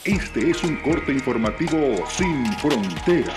Este es un corte informativo sin fronteras.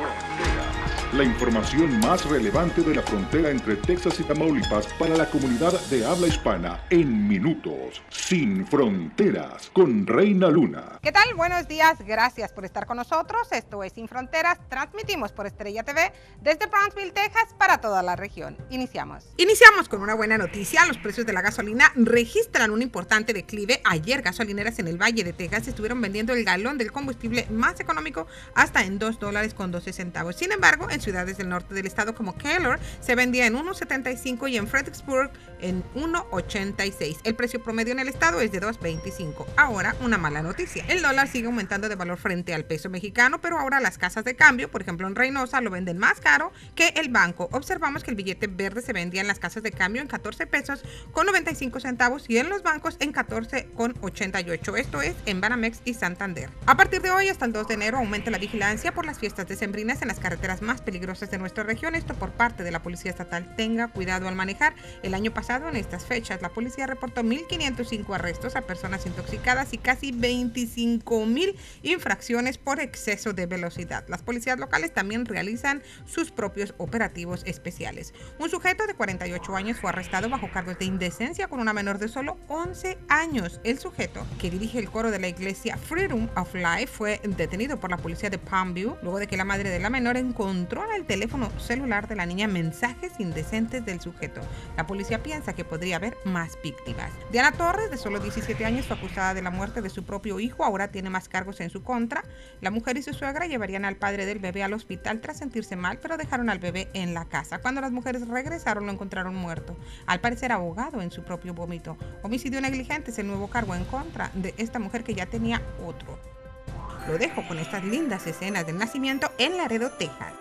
La información más relevante de la frontera entre Texas y Tamaulipas para la comunidad de habla hispana en minutos. Sin fronteras con Reina Luna. ¿Qué tal? Buenos días. Gracias por estar con nosotros. Esto es Sin Fronteras. Transmitimos por Estrella TV desde Brownsville, Texas, para toda la región. Iniciamos con una buena noticia. Los precios de la gasolina registran un importante declive. Ayer, gasolineras en el Valle de Texas estuvieron vendiendo el galón del combustible más económico hasta en $2.12. Sin embargo, en ciudades del norte del estado como Keller se vendía en $1.75 y en Fredericksburg en $1.86. El precio promedio en el estado es de $2.25. Ahora, una mala noticia. El dólar sigue aumentando de valor frente al peso mexicano, pero ahora las casas de cambio, por ejemplo en Reynosa, lo venden más caro que el banco. Observamos que el billete verde se vendía en las casas de cambio en 14 pesos con 95 centavos y en los bancos en 14 con 88. Esto es en Banamex y Santander. A partir de hoy hasta el 2 de enero aumenta la vigilancia por las fiestas decembrinas en las carreteras más peligrosas de nuestra región. Esto por parte de la Policía Estatal. Tenga cuidado al manejar. El año pasado en estas fechas la policía reportó 1.505 arrestos a personas intoxicadas y casi 25,000 infracciones por exceso de velocidad. Las policías locales también realizan sus propios operativos especiales. Un sujeto de 48 años fue arrestado bajo cargos de indecencia con una menor de solo 11 años. El sujeto, que dirige el coro de la iglesia Freedom of Life, fue detenido por la policía de Palmview luego de que la madre de la menor encontró en el teléfono celular de la niña mensajes indecentes del sujeto. La policía piensa que podría haber más víctimas. Diana Torres, de solo 17 años, fue acusada de la muerte de su propio hijo. Ahora tiene más cargos en su contra. La mujer y su suegra llevarían al padre del bebé al hospital tras sentirse mal, pero dejaron al bebé en la casa. Cuando las mujeres regresaron, lo encontraron muerto, al parecer ahogado en su propio vómito. Homicidio negligente es el nuevo cargo en contra de esta mujer que ya tenía otro. Lo dejo con estas lindas escenas del nacimiento en Laredo, Texas.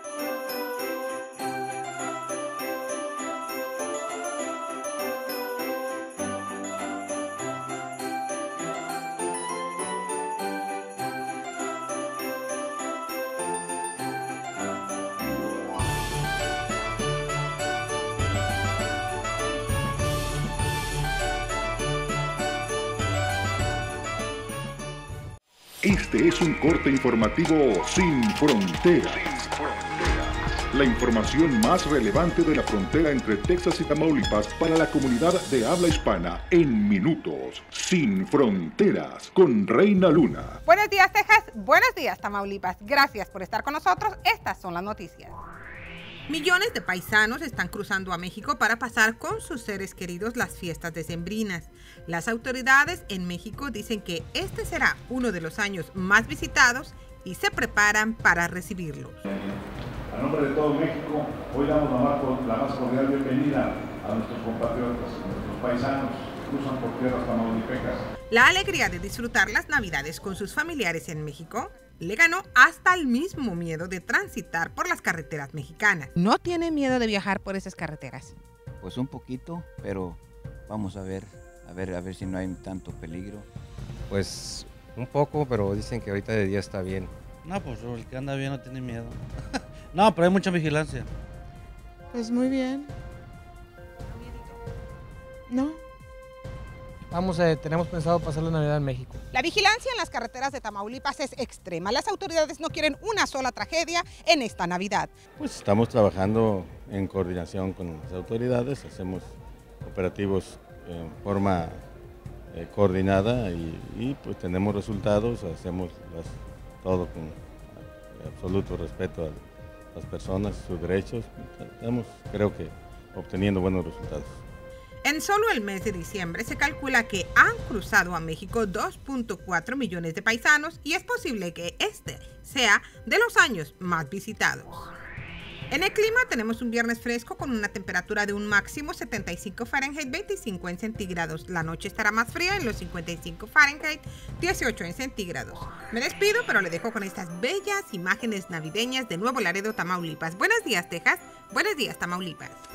Este es un corte informativo sin fronteras. La información más relevante de la frontera entre Texas y Tamaulipas para la comunidad de habla hispana en minutos. Sin fronteras con Reina Luna. Buenos días, Texas. Buenos días, Tamaulipas. Gracias por estar con nosotros. Estas son las noticias. Millones de paisanos están cruzando a México para pasar con sus seres queridos las fiestas decembrinas. Las autoridades en México dicen que este será uno de los años más visitados y se preparan para recibirlos. A nombre de todo México, hoy damos la más cordial bienvenida a nuestros compatriotas, a nuestros paisanos que cruzan por tierras tamaulipecas. La alegría de disfrutar las Navidades con sus familiares en México le ganó hasta el mismo miedo de transitar por las carreteras mexicanas. ¿No tiene miedo de viajar por esas carreteras? Pues un poquito, pero vamos a ver si no hay tanto peligro. Pues un poco, pero dicen que ahorita de día está bien. No, pues el que anda bien no tiene miedo. No, pero hay mucha vigilancia. Pues muy bien. No. Tenemos pensado pasar la Navidad en México. La vigilancia en las carreteras de Tamaulipas es extrema. Las autoridades no quieren una sola tragedia en esta Navidad. Pues estamos trabajando en coordinación con las autoridades, hacemos operativos en forma coordinada y pues tenemos resultados, hacemos todo con absoluto respeto a las personas, sus derechos. Estamos, creo que, obteniendo buenos resultados. En solo el mes de diciembre se calcula que han cruzado a México 2.4 millones de paisanos y es posible que este sea de los años más visitados. En el clima tenemos un viernes fresco con una temperatura de un máximo 75 Fahrenheit, 25 en centígrados. La noche estará más fría en los 55 Fahrenheit, 18 en centígrados. Me despido, pero le dejo con estas bellas imágenes navideñas de Nuevo Laredo, Tamaulipas. Buenos días, Texas. Buenos días, Tamaulipas.